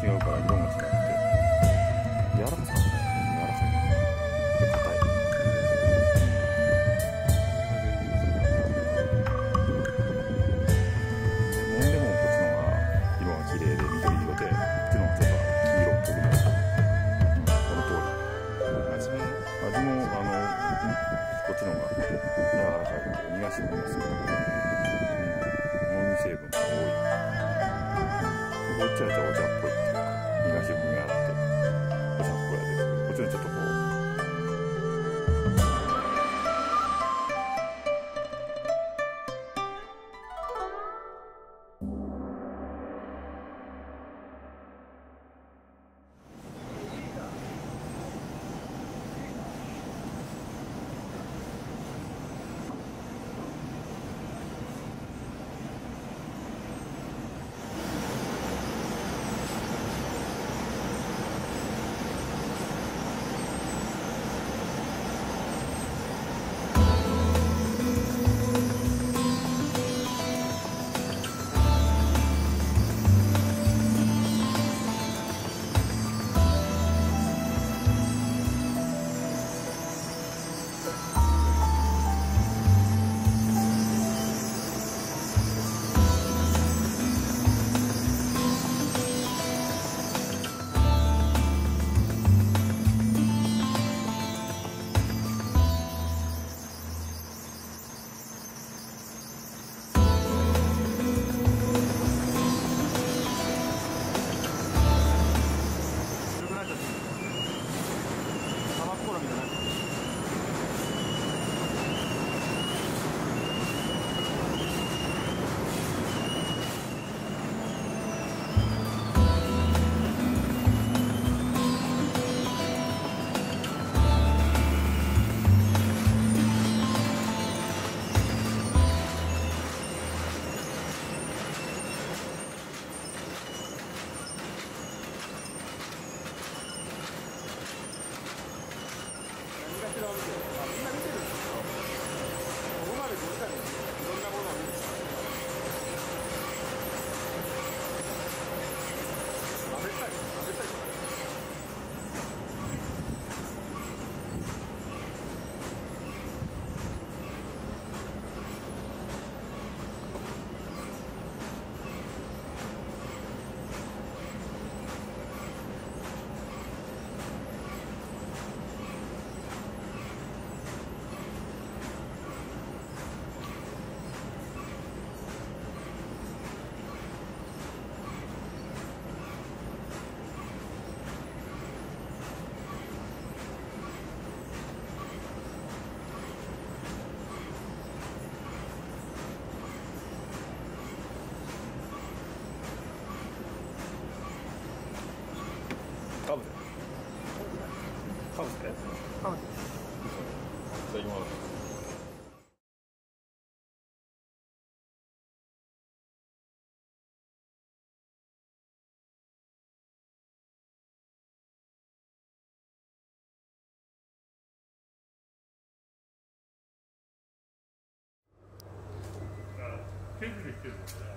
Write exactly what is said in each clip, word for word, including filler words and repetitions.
違うから色も違って柔らかさがね、柔らかいで硬い。で揉んでもこっちの方が色が綺麗で緑色で、こっちの方がちょっと黄色っぽくなる。うん、この通り。味も味もあのこっちの方が柔らかいので身がしみますから、うまみ成分が多い。こっちはじゃあお茶っぽいっていうか、身が渋みがあってお茶っぽい味ですけど、こっちはちょっとこうカブでカブでカブです。いただきます。 手作りしてるんですね。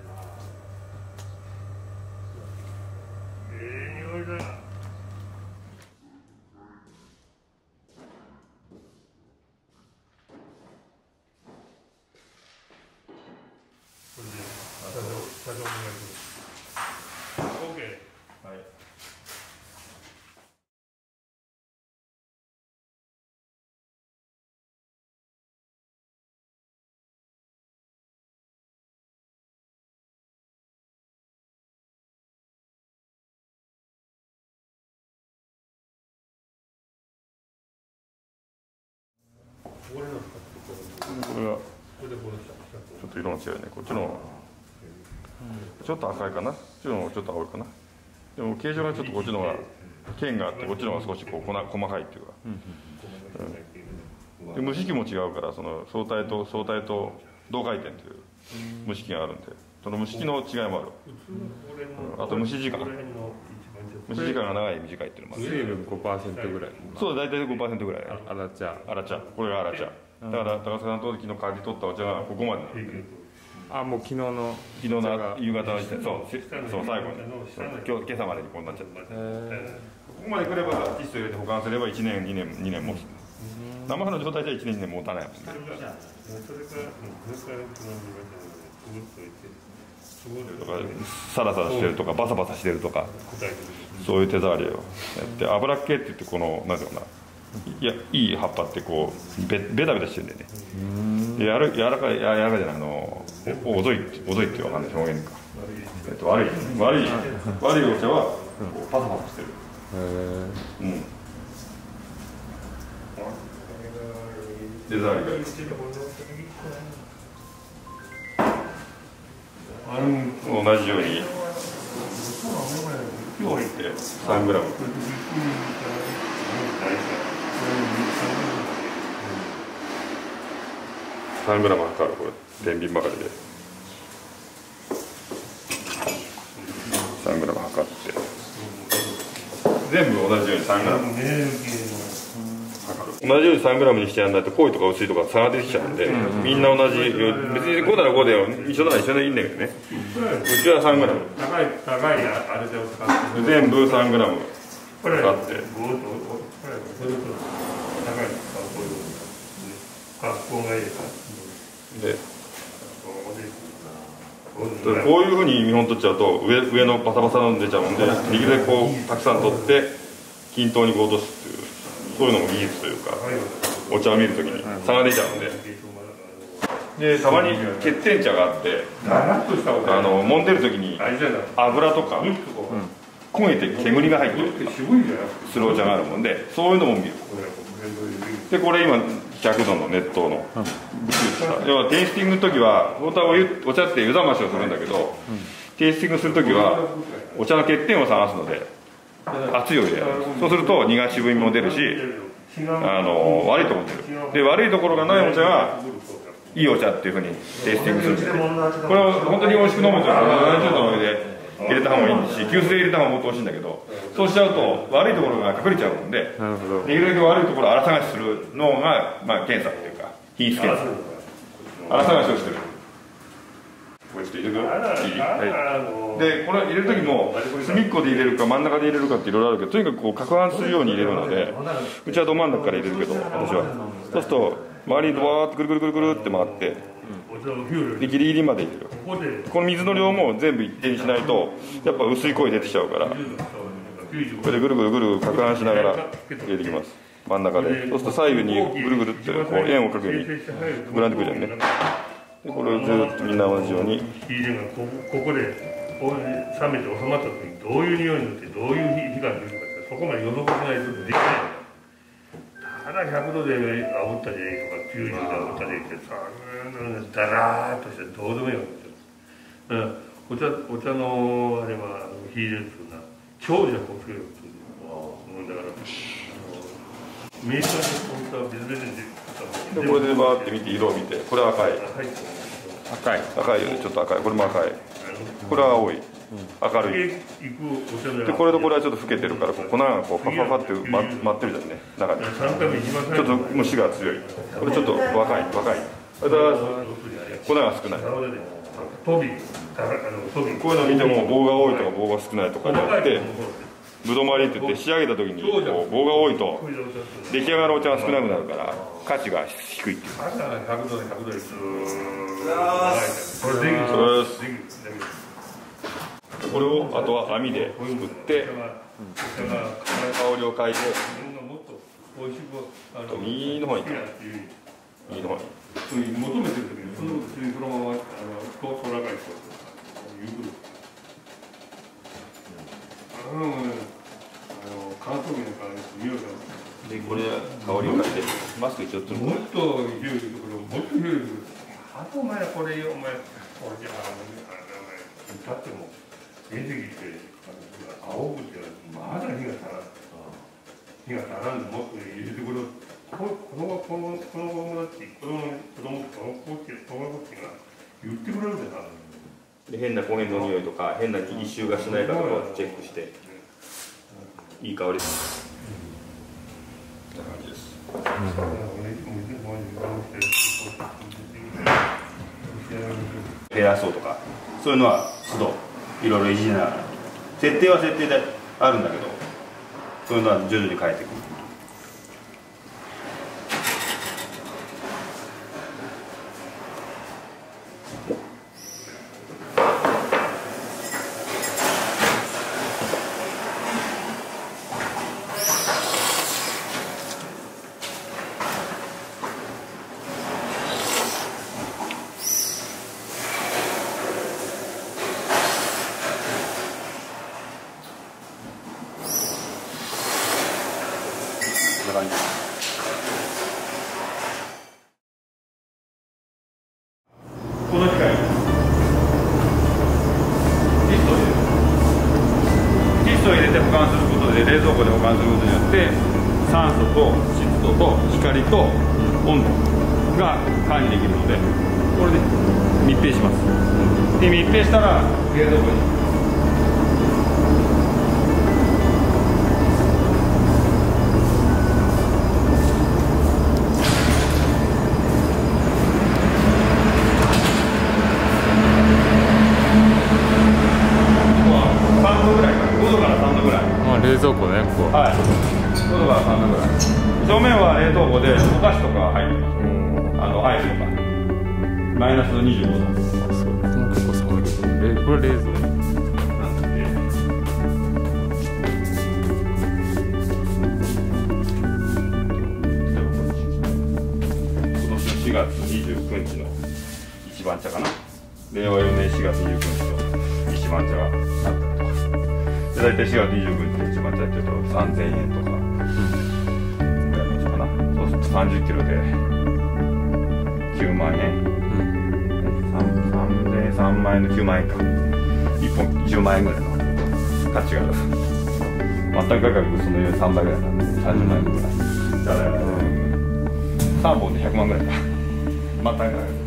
ええ匂いだな。これで社長社長お願いします。オーケー。はい。これの使ってこれがこれでこの下ちょっと色が違うね。こっちのちょっと赤いかな、こっちのちょっと青いかな。でも形状がちょっとこっちの方が剣があって、こっちの方が少しこう粉細かいっていうか、うん、で蒸し器も違うから、その相対と相対と同回転という蒸し器があるんで、その蒸し器の違いもある。うん、あと蒸し時間蒸し時間が長い短いっていうのもある。 水分 ごパーセント ぐらい。 そう、大体 ごパーセント ぐらい。 あら茶。 あら茶、これがあら茶だから、高須さんの時の嗅ぎ取ったお茶がここまでなんで、 あ、もう昨日の昨日の夕方の時点、そうそう最後に今日今朝までにこうなっちゃった。ここまで来れば窒素入れて保管すればいちねんにねんにねん持つ。生葉の状態じゃいちねんにねん持たないもんね。サラサラしてるとかバサバサしてるとか、そういう手触りをやって油っ気って言ってこのなんていうかな、いやいい葉っぱってこうベベタベタしてるんだよね。やる柔らかい柔らかいじゃない、あのおぞいおぞいってわかんない表現か。えっと悪い悪い悪いお茶はこうパサパサしてる。うん。手触りが。同じように今日ってさんグラムさんグラム測る、これ天秤ばかりでさんグラム測って全部同じようにさんグラム同じようにさんグラムにしてやらないと濃いとか薄いとか差が出てきちゃうんで、みんな同じ、別にごならごで一緒なら一緒でいいんだけどね。うちはさんグラム高い高いあれで使って全部さんグラム使ってでこういうふうに見本取っちゃうと 上, 上のバサバサの出ちゃうんで、右でこうたくさん取って均等にこう落とすっていう、そういうのも技術というか、お茶を見るときに差が出ちゃうんで。でたまに欠点茶があって、あの揉んでる時に油とか焦げて煙が入ってるとかするお茶があるもんで、そういうのも見る。でこれ今ひゃくどの熱湯の、要はテイスティングの時は本当は お, 湯お茶って湯冷ましをするんだけど、テイスティングする時はお茶の欠点を探すので熱いお湯でやる。そうすると苦が渋みも出るし、あの悪いところも出る。で悪いところがないお茶がいいお茶っていうふうにテイスティングするんです。これは本当に美味しく飲むとななじゅうどのお湯で入れた方がいいし、急須で入れた方がもっと美味しいんだけど、そうしちゃうと悪いところが隠れちゃうので、できるだけ悪いところを荒探しするのが、まあ、検査っていうか品質検査、荒探しをしてる。これちょっと入れる、はい、でこれ入れる時も隅っこで入れるか真ん中で入れるかっていろいろあるけど、とにかくこう攪拌するように入れるので、うちはど真ん中から入れるけど、私はそうすると周りにドワーッとくるくるくるくるって回って、でギリギリまで入れる。この水の量も全部一定にしないとやっぱ薄い声出てきちゃうから、これでぐるぐるぐる攪拌しながら入れていきます。真ん中で。そうすると左右にぐるぐるってこう円を描くように膨らんでくるじゃんね。でこれをずっとみんな同じように。 火入れがここで冷めて収まった時にどういう匂いになってどういう火が出るかって、そこまで予測しないとできない。ただひゃくどで炙ったりとかきゅうじゅうで炙ったりってさ、ダラーっとしてどうでもいいわけですよ。お茶お茶のあれは火入れるっていうのは長寿をつけるっていう。だからメーカーで本当は別々ででこれでバーって見て色を見て、これは赤い赤い赤いよね、ちょっと赤い、これも赤い、これは青い、明るいで、これとこれはちょっと老けてるからこう粉がこうパパパって舞ってるじゃんね、中にちょっと虫が強い。これちょっと若い若い、これは粉が少ない。こういうの見ても棒が多いとか棒が少ないとかじゃなくて、ぶどまりって言って仕上げた時にこう棒が多いと出来上がるお茶が少なくなるから価値が低いっていう。これをあとは網で作って香りを嗅いで右の方に右の方に求めてる時にそのそのまま空がいあの乾燥機の香り匂いがでこれ香りを嗅いでマスク一応つるもっと広いところもっと広いあとお前これお前これじゃあ歌っても出てきて青くてまだ火が足らん火が足らんでもっと入れてくれこのこのこの子供だって子供子供この子ってこの子ってが言ってくれるんだよな。 で変な焦げの匂いとか変な異臭がしないかとかをチェックしていい香りですこんな感じです。 減らそうとか、そういうのは都度いろいろいじりながら、設定は設定であるんだけど、そういうのは徐々に変えていく。こんな感じ。この機械、窒素を入れる。窒素を入れて保管することで、冷蔵庫で保管することによって、酸素と湿度と光と温度が管理できるので、これで密閉します。で、密閉したら冷蔵庫に。 冷蔵庫ね、こう。 はい。ごどからさんどぐらい。表面は冷凍庫でお菓子とか入ってます。あのアイスとか。マイナスにじゅうごど。 そう。これも結構寒いけど、これ冷蔵庫。なんで。 今年のしがつにじゅうくにちの一番茶かな。れいわよねんしがつにじゅうくにちの一番茶がなったりとか。で大体しがつにじゅうくにちの一番茶っていうとさんぜんえんとかぐらいの茶かな。そうするとさんじゅっキロできゅうまんえん、さんぜんえんさんまんえんのきゅうまんえんか、いっぽんじゅうまんえんぐらいの価値がある。末端価格そのさんばいぐらいなんでさんじゅうまんえんぐらいだからさんぼんでひゃくまんぐらいか、末端価格。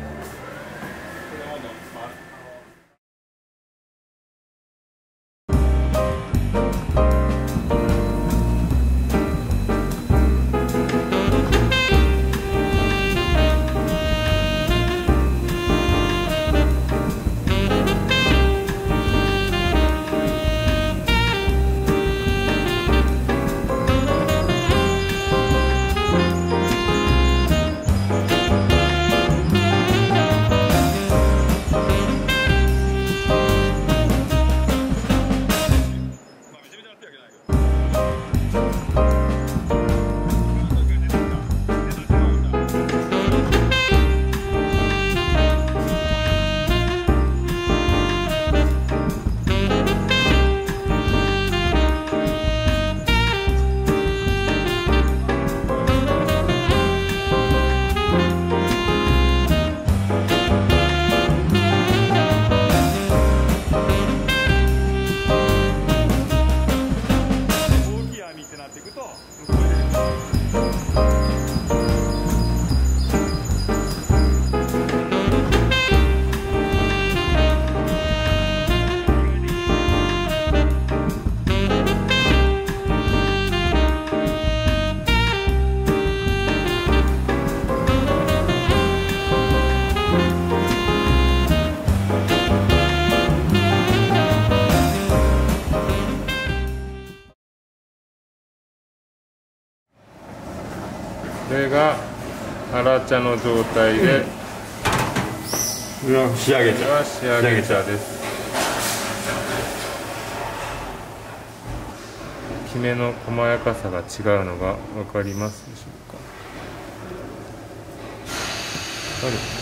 これが荒茶の状態で、 これは仕上げ茶。 これは仕上げ茶です。きめの細やかさが違うのが分かりますでしょうか。